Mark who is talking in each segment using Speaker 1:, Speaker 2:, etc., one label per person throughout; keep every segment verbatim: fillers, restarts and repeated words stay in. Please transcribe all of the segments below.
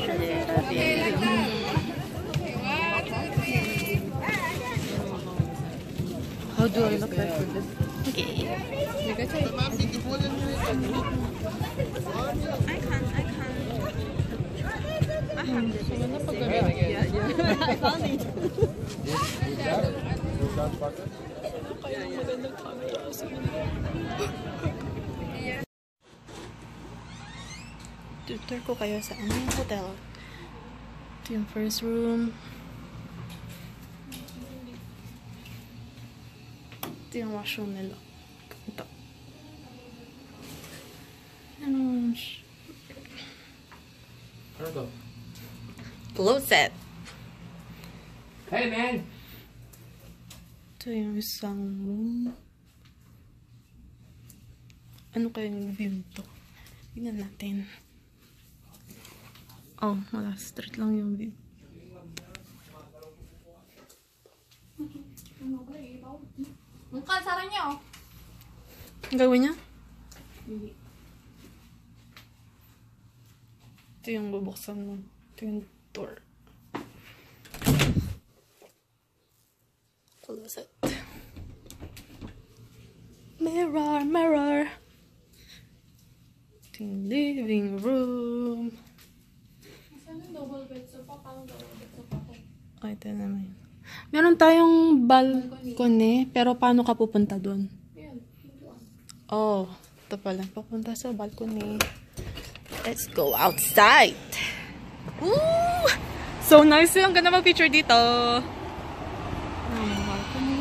Speaker 1: How do I look like this?
Speaker 2: Okay.
Speaker 3: I can't, I can't. I have this.
Speaker 1: Yeah, yeah. I found it.
Speaker 2: Tutor ko kayo sa aming hotel. Ito yung first room. Ito yung washroom nila. Ito. Ano? Closet.
Speaker 4: Hey man!
Speaker 2: Ito yung isang room. Ano kayang view ito? Tingnan natin. Oh, wala. Straight lang yung view.
Speaker 3: Ang kasara niya, oh.
Speaker 2: Ang gawin niya? Ito yung bubuksan mo. Ito yung door. Close it. Mirror, mirror. Ito yung living room.
Speaker 3: Saan yung double bed sofa? Parang double bed sofa ko.
Speaker 2: Oh, ito naman. Meron tayong balcony, pero paano ka pupunta doon?
Speaker 3: Yan.
Speaker 2: Oh, ito pala. Papunta sa balcony. Let's go outside! Woo! So nice! Ang ganda mag-picture dito! Ang balcony.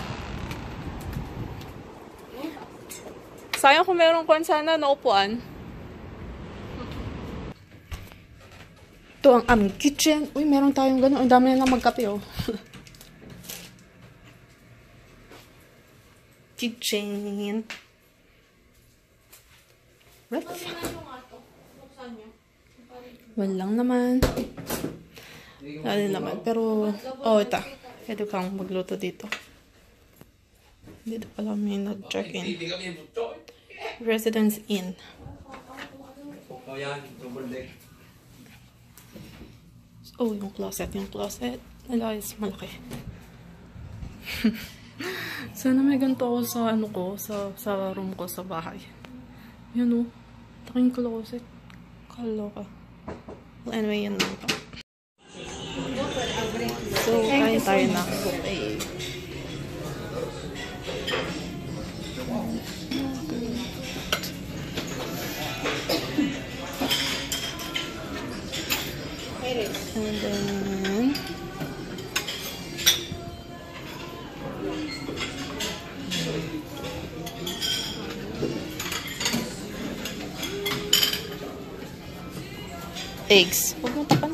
Speaker 2: Sayang kung meron kung sana na upuan. Ito ang aming kitchen. Uy, meron tayong gano'n. Ang dami na lang magkape, oh. Kitchen. Rep. Walang naman. Wala din naman. Pero, oh, ito. Pwede kang magluto dito. Dito pala may nag-check-in. Residence Inn.
Speaker 4: Oh yan, double deck.
Speaker 2: Oh, yung closet. Yung closet. Wala, is malaki. Sana may ganito ako sa ano ko, sa, sa room ko sa bahay. Yun o. Taking closet. Kaloka. Well, anyway, yun lang ito. So, kain tayo na. Okay. And then eggs. Huwag mo tapan.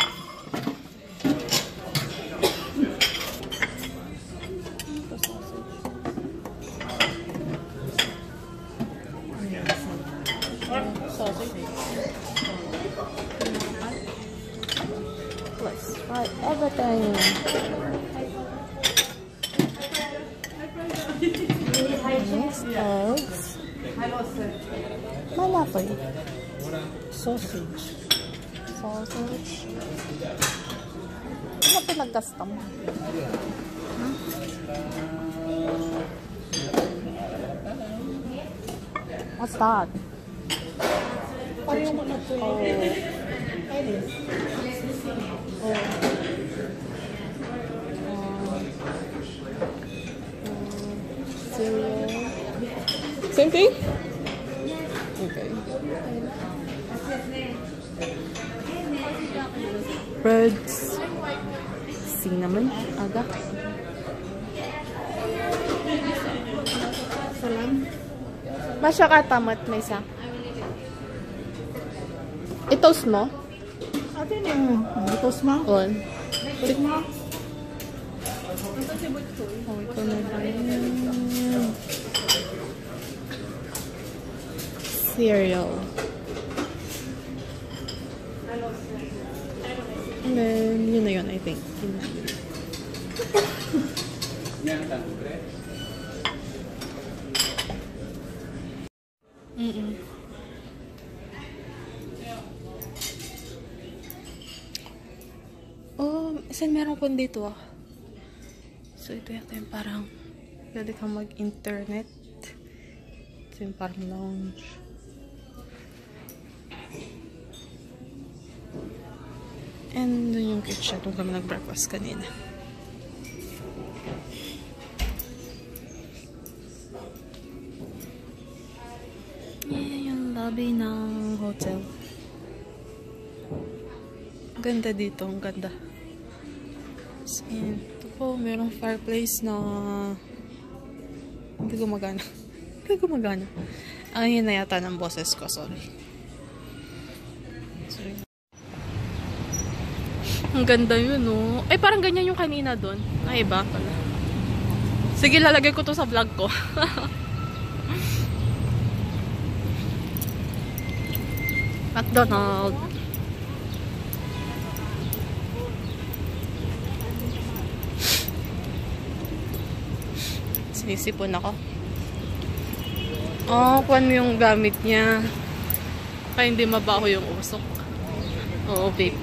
Speaker 2: Let's try everything. Mixed eggs. Malapay. Sausage. Sausage. Ano pinagkasta mo? Huh? What's that?
Speaker 1: Pareho mo na ito eh.
Speaker 2: Oh.
Speaker 1: Iris.
Speaker 2: Oh. Cereal. Same thing? Okay. Breads. Cinnamon. Aga.
Speaker 1: Salam.
Speaker 2: Masya ka tamat na isa. I-toast mo?
Speaker 1: Atin yung itos mo.
Speaker 2: On.
Speaker 1: Tik mo.
Speaker 2: Oh, ito na tayo. Cereal. And then, yun na yun, I think. Yun na. Mm-mm. Kasi meron po dito ah. So ito yata yung parang pwede kang mag-internet. Ito yung parang lounge. And dun yung kitchen. Doon kami nag-breakfast kanina. Yan yung lobby ng hotel. Ganda dito. Ang ganda. So, yan. Ito po, merong fireplace na hindi gumagana. Hindi gumagana. Ang yun na yata ng boses ko. Sorry. Sorry. Ang ganda yun, no? Ay, parang ganyan yung kanina doon. Ay, iba pala. Sige, lalagay ko to sa vlog ko. McDonald's. Sinisipon ako. Oh, kuwan mo yung gamit niya. Kaya hindi mabaho yung usok. Oo, babe.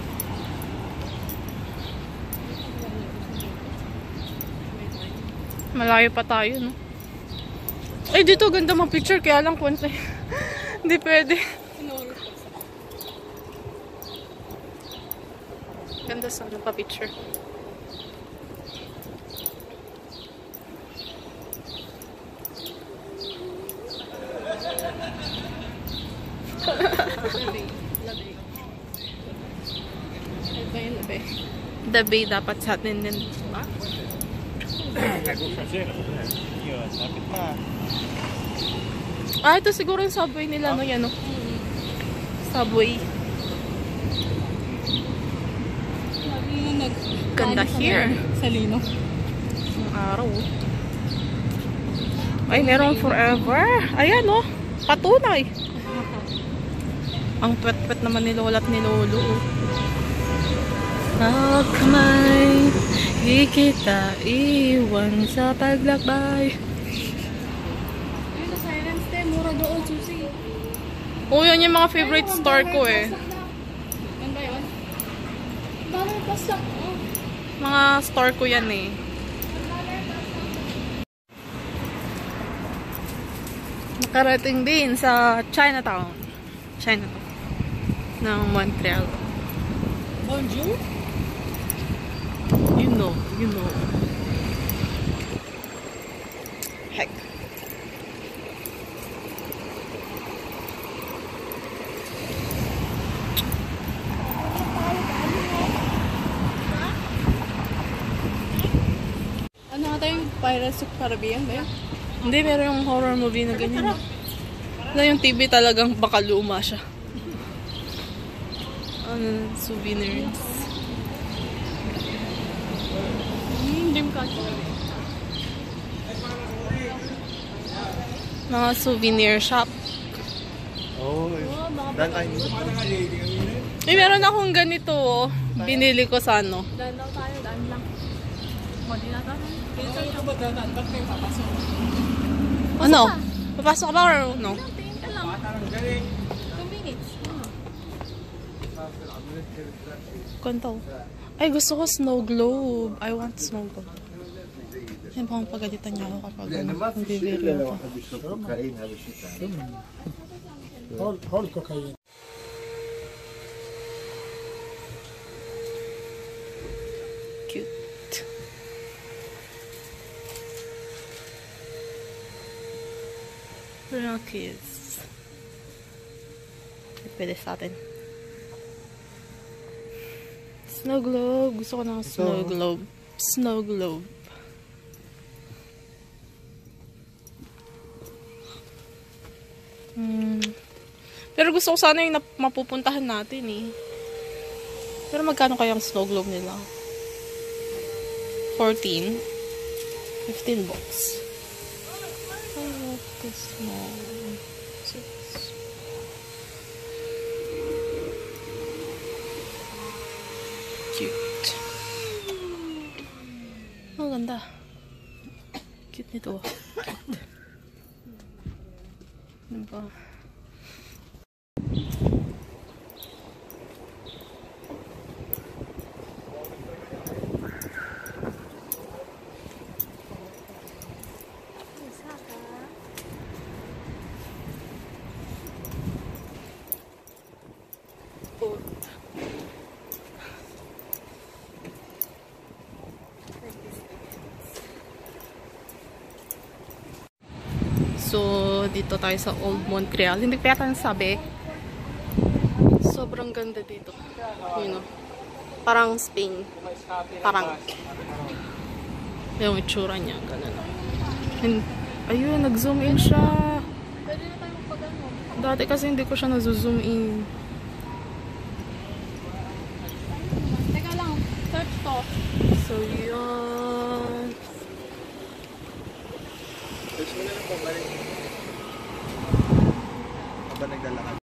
Speaker 2: Malayo pa tayo, no? Ay, dito ganda mga picture. Kaya lang konti. Hindi pwede. Ganda sa pa picture. The bay dapat sa atin din. Diba? Ah, ito siguro yung subway nila, no? Yan, no? Subway. Ganda here.
Speaker 1: Sa lino.
Speaker 2: Ang araw. Ay, meron forever. Ayan, no? Patunay. Ang twet-twet naman ni Lola at ni Lolo. Ang kamay, di kita iwan sa paglakbay.
Speaker 3: Ayun, na silence te. Mura doon, susi.
Speaker 2: Oo, yan yung mga favorite store ko eh.
Speaker 3: Yan ba yun? Dollar plus lang. Oh.
Speaker 2: Mga store ko yan eh. Nakarating din sa Chinatown. Chinatown. Ng Montreal.
Speaker 1: Bonjour.
Speaker 2: You know, you know. Heck.
Speaker 3: Ano nga tayo yung Pirates of Caribbean ba yun?
Speaker 2: Hindi, meron yung horror movie na ganyan. Na yung T V talagang baka luma siya. Ano, souvenirs.
Speaker 3: Hmm, dream catcher.
Speaker 2: Mga souvenir shop.
Speaker 5: Oh, dan ay
Speaker 2: Eh, meron akong ganito, oh. Binili ko sa ano.
Speaker 3: Daan daw tayo, daan lang. O, di na tayo.
Speaker 2: Ano? Papasok ka ba or no?
Speaker 3: Tingin ka lang. Two minutes.
Speaker 2: Kanto. Ay, gusto ko snow globe. I want snow globe. Yan pa ang pagalitan niya ako kapag ano, nagbibili ako.
Speaker 1: Håll, håll kokain.
Speaker 2: Cute. Real kids. Pwede sa atin. Snow globe. Gusto ko ng snow globe. Snow globe. Hmm. Pero gusto ko sana yung mapupuntahan natin eh. Pero magkano kayang snow globe nila? fourteen? fifteen bucks. I love this small. Six. Cute. Oh, ganda. Cute nito. Cute. Ano ba? dito tayo sa Old Montreal. Hindi pa yata nasabi. Sobrang ganda dito. You know. Parang Spain. Parang. Yung itsura niya. Ganun. And, ayun, nag-zoom in siya.
Speaker 3: Pwede na tayo magpagano.
Speaker 2: Dati kasi hindi ko siya na-zoom in.
Speaker 3: Teka lang, search to.
Speaker 2: So, yun.
Speaker 5: Search mo na lang po. Habang naglalakad.